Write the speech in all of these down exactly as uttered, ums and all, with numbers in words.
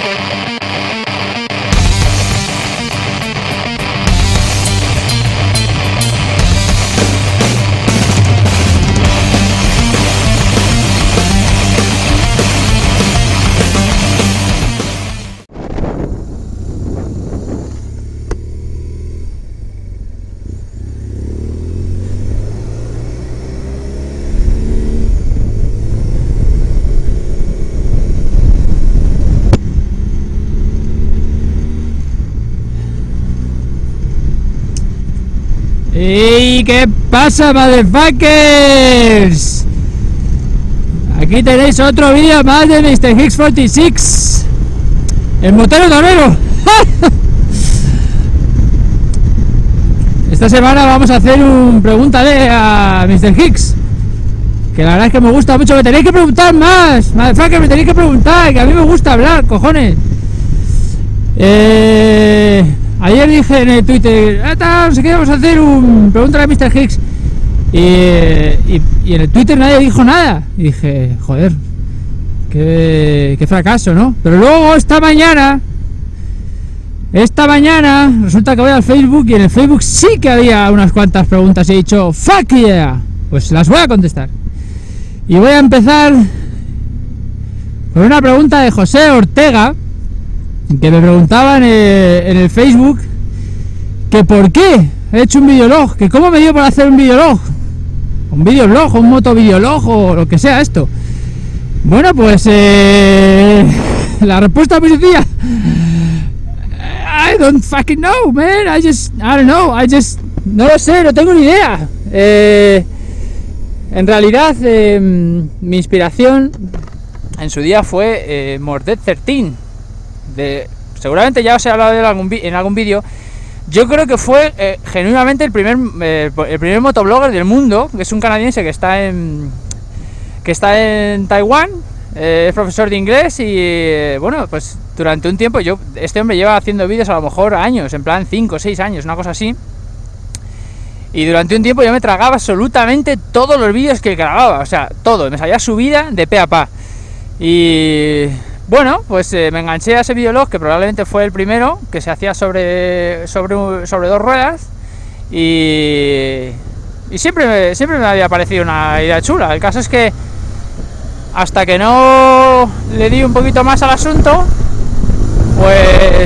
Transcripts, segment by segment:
¿Y qué pasa, motherfuckers? Aquí tenéis otro vídeo más de mister Hicks cuarenta y seis, el motero torero. Esta semana vamos a hacer un pregúntale a mister Hicks, que la verdad es que me gusta mucho. Me tenéis que preguntar más, motherfuckers, me tenéis que preguntar, que a mí me gusta hablar, cojones. Eh... Ayer dije en el Twitter, ah, no sé qué, vamos a hacer un pregúntale a mister Hicks. Y, y, y en el Twitter nadie dijo nada. Y dije, joder, qué, qué fracaso, ¿no? Pero luego esta mañana, esta mañana, resulta que voy al Facebook y en el Facebook sí que había unas cuantas preguntas. Y he dicho, fuck yeah, pues las voy a contestar. Y voy a empezar con una pregunta de José Ortega, que me preguntaba en el, en el Facebook que por qué he hecho un videolog, que cómo me dio por hacer un videolog, un videoblog, un motovideolog o lo que sea esto. Bueno, pues eh, la respuesta es muy sencilla. I don't fucking know, man. I just, I don't know, I just, no lo sé, no tengo ni idea. Eh, en realidad, eh, mi inspiración en su día fue eh, Morded trece. De, seguramente ya os he hablado de él algún en algún vídeo. Yo creo que fue eh, genuinamente el primer eh, el primer motoblogger del mundo, que es un canadiense que está en que está en Taiwán, eh, es profesor de inglés y eh, bueno, pues durante un tiempo yo este hombre lleva haciendo vídeos a lo mejor años, en plan cinco o seis años, una cosa así. Y durante un tiempo yo me tragaba absolutamente todos los vídeos que grababa, o sea, todo, me salía su vida de pe a pa. Y bueno, pues eh, me enganché a ese videolog, que probablemente fue el primero, que se hacía sobre, sobre, sobre dos ruedas, y, y siempre, me, siempre me había parecido una idea chula. El caso es que hasta que no le di un poquito más al asunto, pues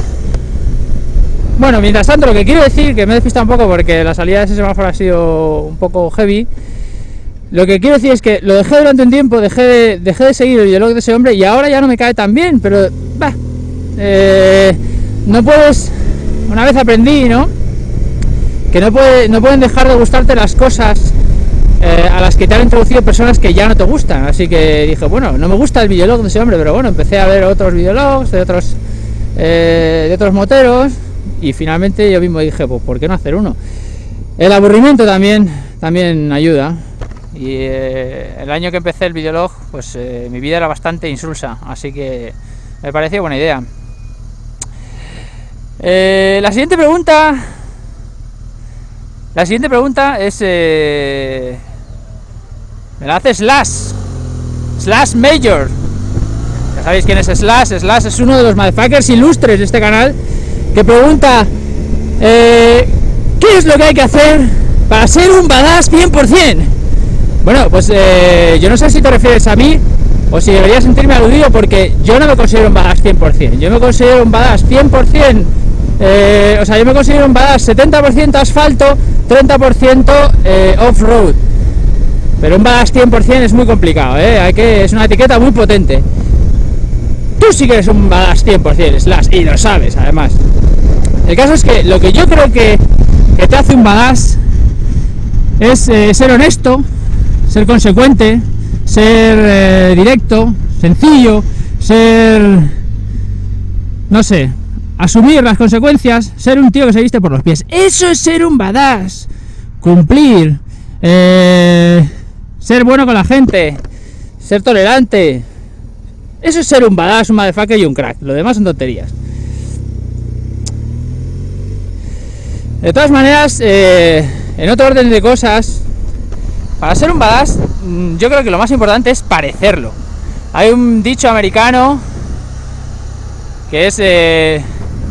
bueno, mientras tanto lo que quiero decir, que me he despistado un poco porque la salida de ese semáforo ha sido un poco heavy. Lo que quiero decir es que lo dejé durante un tiempo, dejé de, dejé de seguir el videolog de ese hombre y ahora ya no me cae tan bien, pero bah, eh, no puedes, una vez aprendí, ¿no? Que no, puede, no pueden dejar de gustarte las cosas eh, a las que te han introducido personas que ya no te gustan. Así que dije, bueno, no me gusta el videolog de ese hombre, pero bueno, empecé a ver otros videologs de otros, eh, de otros moteros y finalmente yo mismo dije, pues ¿por qué no hacer uno? El aburrimiento también, también ayuda. Y eh, el año que empecé el videolog, pues eh, mi vida era bastante insulsa, así que me pareció buena idea. Eh, la siguiente pregunta, la siguiente pregunta es, eh, me la hace Slash, Slash Major. Ya sabéis quién es Slash. Slash es uno de los motherfuckers ilustres de este canal, que pregunta, eh, ¿qué es lo que hay que hacer para ser un badass cien por cien? Bueno, pues eh, yo no sé si te refieres a mí o si debería sentirme aludido, porque yo no me considero un badass cien por cien. Yo me considero un badass cien por cien, eh, o sea, yo me considero un badass setenta por ciento asfalto, treinta por ciento eh, off-road. Pero un badass cien por cien es muy complicado, ¿eh? Hay que, es una etiqueta muy potente. Tú sí que eres un badass cien por cien, Slash, y lo sabes, además. El caso es que lo que yo creo que, que te hace un badass es eh, ser honesto, ser consecuente, ser eh, directo, sencillo, ser, no sé, asumir las consecuencias, ser un tío que se viste por los pies. Eso es ser un badass. Cumplir, eh, ser bueno con la gente, ser tolerante. Eso es ser un badass, un motherfucker y un crack. Lo demás son tonterías. De todas maneras, eh, en otro orden de cosas, para ser un badass, yo creo que lo más importante es parecerlo. Hay un dicho americano que es eh,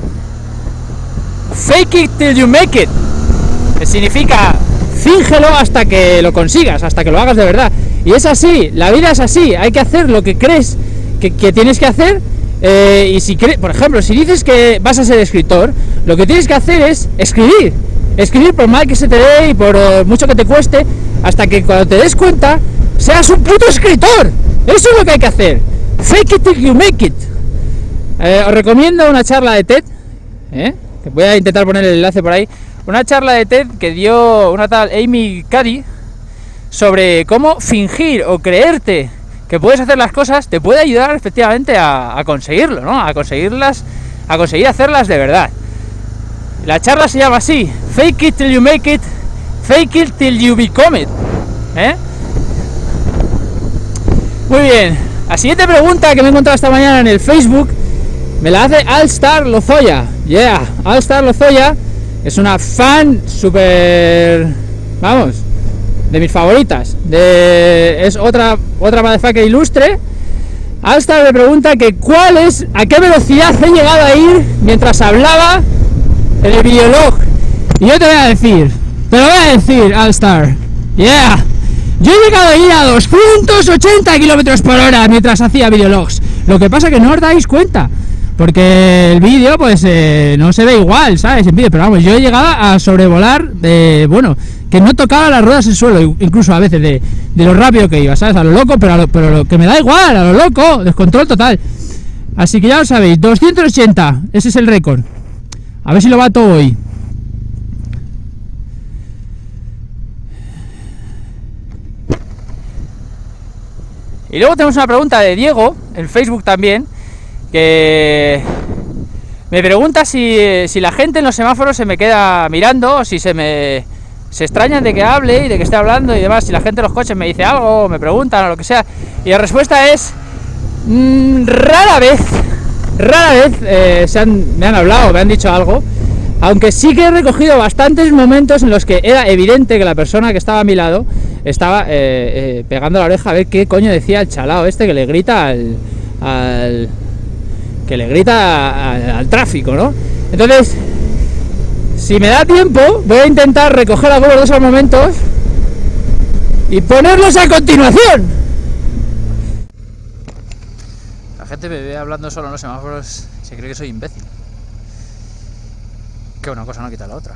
fake it till you make it, que significa fíngelo hasta que lo consigas, hasta que lo hagas de verdad. Y es así, la vida es así, hay que hacer lo que crees que, que tienes que hacer. Eh, y si crees, por ejemplo, si dices que vas a ser escritor, lo que tienes que hacer es escribir, escribir por mal que se te dé y por uh, mucho que te cueste, hasta que cuando te des cuenta seas un puto escritor. Eso es lo que hay que hacer. Fake it till you make it. Eh, os recomiendo una charla de TED, ¿eh? que voy a intentar poner el enlace por ahí. Una charla de TED que dio una tal Amy Cuddy sobre cómo fingir o creerte que puedes hacer las cosas te puede ayudar efectivamente a, a conseguirlo, ¿no? A conseguirlas, a conseguir hacerlas de verdad. La charla se llama así: fake it till you make it, fake it till you become it. ¿Eh? Muy bien. La siguiente pregunta que me he encontrado esta mañana en el Facebook me la hace Allstar Lozoya. Yeah, Allstar Lozoya es una fan súper, vamos, de mis favoritas. De, es otra otra motherfucker ilustre. Allstar me pregunta que cuál es, a qué velocidad he llegado a ir mientras hablaba en el videolog. Y yo te voy a decir, te lo voy a decir, Allstar. Yeah. Yo he llegado a ir a doscientos ochenta kilómetros por hora mientras hacía videologs. Lo que pasa que no os dais cuenta, porque el vídeo pues eh, no se ve igual, ¿sabes? En vídeo, pero vamos, yo he llegado a sobrevolar, de, bueno, que no tocaba las ruedas el suelo, incluso a veces de, de lo rápido que iba, ¿sabes? A lo loco, pero, a lo, pero lo, que me da igual, a lo loco, descontrol total. Así que ya lo sabéis, doscientos ochenta, ese es el récord. A ver si lo bato hoy. Y luego tenemos una pregunta de Diego, en Facebook también, que me pregunta si, si la gente en los semáforos se me queda mirando, o si se me se extrañan de que hable y de que esté hablando y demás, si la gente en los coches me dice algo, o me preguntan o lo que sea. Y la respuesta es mmm, rara vez, rara vez eh, se han, me han hablado, me han dicho algo, aunque sí que he recogido bastantes momentos en los que era evidente que la persona que estaba a mi lado estaba eh, eh, pegando la oreja a ver qué coño decía el chalao este que le grita al, al que le grita al, al tráfico, ¿no? Entonces, si me da tiempo, voy a intentar recoger algunos de esos momentos y ponerlos a continuación. La gente me ve hablando solo en los semáforos, se cree que soy imbécil. Que una cosa no quita la otra.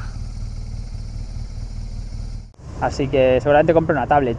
Así que seguramente compre una tablet.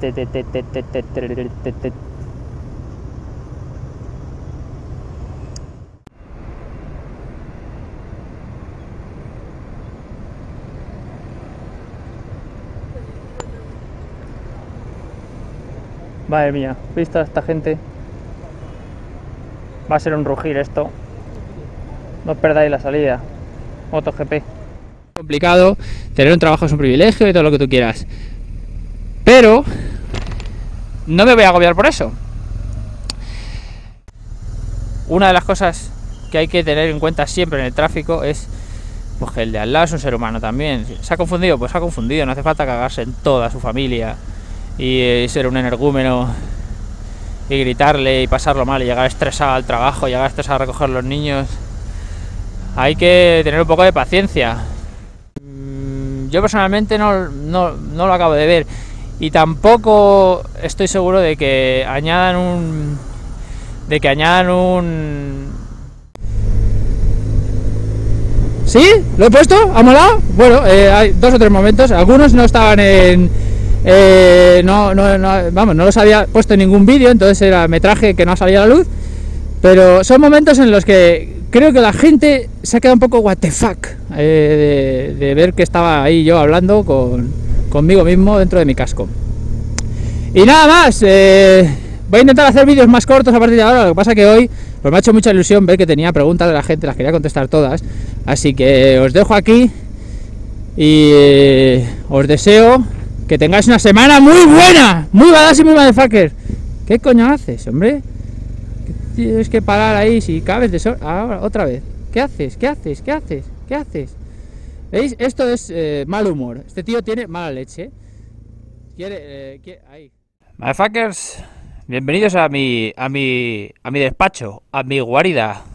Madre mía, ¿viste a esta gente? Va a ser un rugir esto. No os perdáis la salida. MotoGP. Complicado, tener un trabajo es un privilegio y todo lo que tú quieras, pero no me voy a agobiar por eso. Una de las cosas que hay que tener en cuenta siempre en el tráfico es pues, que el de al lado es un ser humano también. ¿Se ha confundido? Pues se ha confundido, no hace falta cagarse en toda su familia y, y ser un energúmeno y gritarle y pasarlo mal y llegar estresado al trabajo, llegar estresado a recoger los niños. Hay que tener un poco de paciencia. Yo personalmente no, no, no lo acabo de ver y tampoco estoy seguro de que añadan un de que añadan un ¿Sí? ¿Lo he puesto? ¿Ha molado? Bueno, eh, hay dos o tres momentos, algunos no estaban en eh, no, no, no, vamos, no los había puesto en ningún vídeo, entonces era metraje que no ha salido a la luz, pero son momentos en los que creo que la gente se ha quedado un poco what the fuck eh, de, de ver que estaba ahí yo hablando con, conmigo mismo dentro de mi casco. Y nada más, eh, voy a intentar hacer vídeos más cortos a partir de ahora, lo que pasa que hoy pues me ha hecho mucha ilusión ver que tenía preguntas de la gente, las quería contestar todas, así que os dejo aquí y eh, os deseo que tengáis una semana muy buena, muy badass y muy motherfucker. ¿Qué coño haces, hombre? Tienes que parar ahí, si cabes de so ahora, otra vez. ¿Qué haces? ¿Qué haces? ¿Qué haces? ¿Qué haces? ¿Veis? Esto es eh, mal humor. Este tío tiene mala leche. Quiere, eh, quiere ahí. Motherfuckers, bienvenidos a mi, a mi, a mi despacho, a mi guarida.